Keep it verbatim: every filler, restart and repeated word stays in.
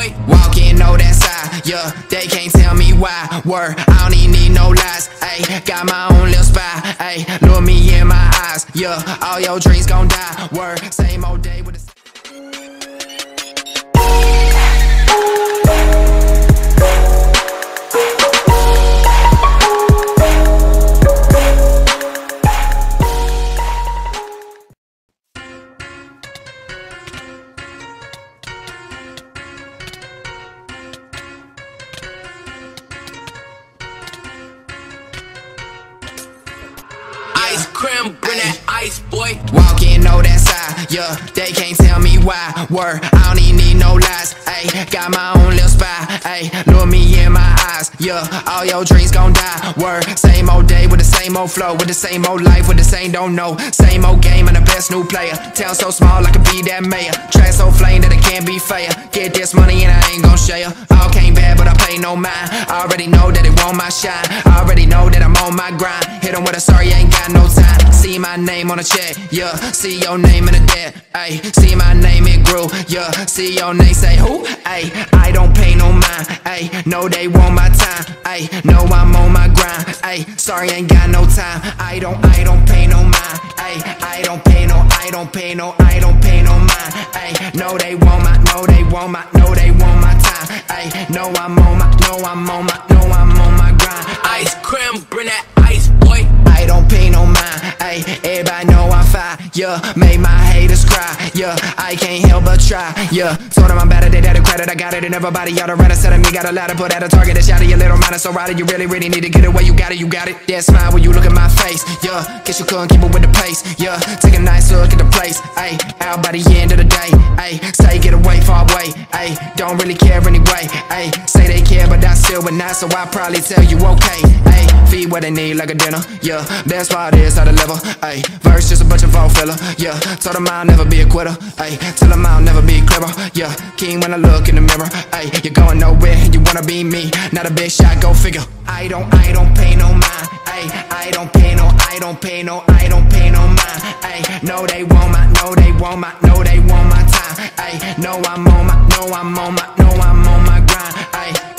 boy. Walking, know that side, yeah, they can't tell me why. Word, I don't even need no lies, ayy. Got my own little spy, ayy. Look me in my eyes, yeah, all your dreams gon' die. Word, same old day with the ice cream, bring that ice, boy. Walking, know that side, yeah, they can't tell me why. Word, I don't even need no lies, ayy. Got my own little spy, ayy. Look me in my eyes, yeah, all your dreams gon' die. Word, same old day with the same old flow, with the same old life, with the same don't know. Same old game and the best new player. Town so small I could be that mayor. Track so flame that it can't be fair. Get this money and I ain't gon' share. All came bad but I pay no mind. I already know that it want my shine. I already know that I'm on my grind. Hit 'em with a sorry, ain't got no time. See my name on the check, yeah. See your name in the debt, ayy. See my name it grew, yeah. See your name say who, ayy. I don't pay no mind, ayy. No they want my time, ayy. No I'm on my grind, ayy. Sorry ain't got no time. I don't, I don't pay no mind, ayy. I don't pay no, I don't pay no, I don't pay no mind, ayy. No they want my, no they want my, no they want my time, ayy. No I'm on my, no I'm on my, no I'm on my grind. Ice cream, bring that ice, boy. I don't pay no mind, ayy. Everybody know I'm fine, yeah. Make my haters cry, yeah. I can't help but try, yeah. Told them I'm better, they had the credit, I got it, and everybody y'all to run. Said of me, got a ladder, put at a target, that's out of your little mind. So rider, you really, really need to get it where you got it, you got it. Yeah, smile when you look at my face, yeah. Guess you couldn't keep it with the pace, yeah. Take a nice look at the place, ayy. Out by the end of the day, ayy. Say get away, far away, ayy. Don't really care anyway, ayy. Say they care, but I still would not, so I probably tell you okay, ayy. Feed what they need like a dinner, yeah. Best part is how to level, ayy. Verse just a bunch of fall filler, yeah. Told them I'll never be a quitter, ayy. Tell them I'll never be clever, yeah. King when I look in the mirror, ayy. You're going nowhere and you wanna be me. Not a big shot, go figure. I don't, I don't pay no mind, ayy. I don't pay no, I don't pay no, I don't pay no mind, ayy. No they want my, no they want my, no they want my time, ayy. No I'm on my, no I'm on my, no I'm on my grind, ayy.